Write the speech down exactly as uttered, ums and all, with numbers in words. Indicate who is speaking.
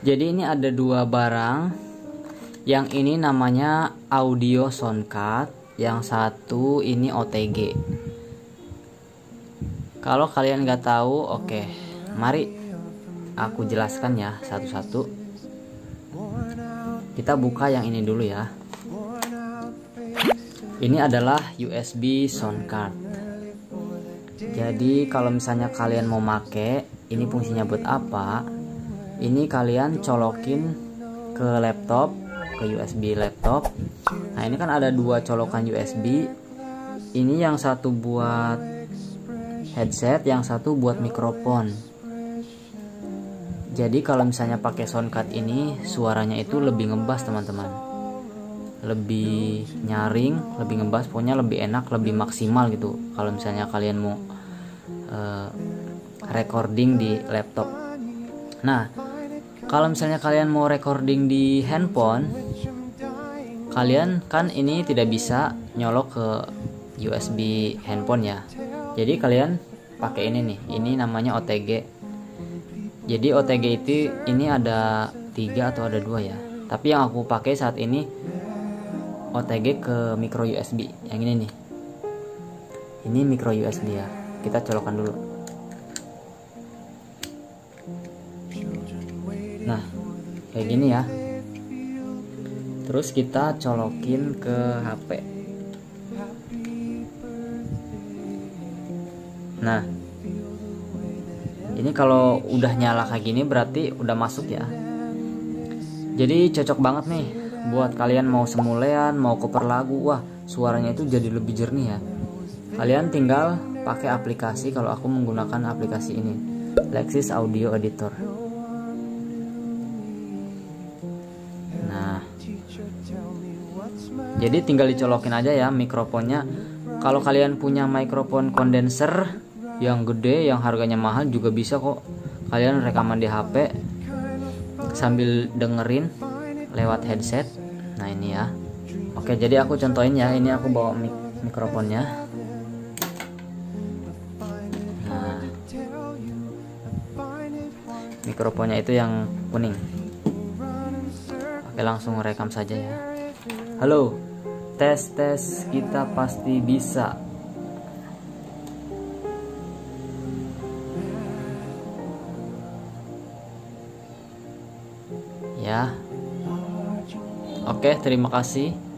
Speaker 1: Jadi ini ada dua barang. Yang ini namanya audio sound card, yang satu ini O T G. Kalau kalian nggak tahu, oke, mari aku jelaskan ya satu-satu. Kita buka yang ini dulu ya. Ini adalah U S B sound card. Jadi kalau misalnya kalian mau make, ini fungsinya buat apa? Ini kalian colokin ke laptop, ke U S B laptop. Nah ini kan ada dua colokan U S B. Ini yang satu buat headset, yang satu buat mikrofon. Jadi kalau misalnya pakai soundcard ini, suaranya itu lebih ngebas teman-teman, lebih nyaring, lebih ngebas, pokoknya lebih enak, lebih maksimal gitu. Kalau misalnya kalian mau uh, recording di laptop. Nah kalau misalnya kalian mau recording di handphone, kalian kan ini tidak bisa nyolok ke U S B handphone ya. Jadi kalian pakai ini nih, ini namanya O T G. Jadi O T G itu ini ada tiga atau ada dua ya. Tapi yang aku pakai saat ini O T G ke micro U S B. Yang ini nih, ini micro U S B ya. Kita colokkan dulu. Nah kayak gini ya. Terus kita colokin ke H P. Nah ini kalau udah nyala kayak gini berarti udah masuk ya. Jadi cocok banget nih buat kalian mau semulean, mau cover lagu. Wah suaranya itu jadi lebih jernih ya. Kalian tinggal pakai aplikasi. Kalau aku menggunakan aplikasi ini, Lexis Audio Editor. Nah jadi tinggal dicolokin aja ya mikrofonnya. Kalau kalian punya mikrofon kondenser yang gede, yang harganya mahal juga bisa kok. Kalian rekaman di H P sambil dengerin lewat headset. Nah ini ya. Oke jadi aku contohin ya. Ini aku bawa mik mikrofonnya. Nah mikrofonnya itu yang kuning. Oke langsung rekam saja ya. Halo, tes tes, kita pasti bisa. Ya. Oke, terima kasih.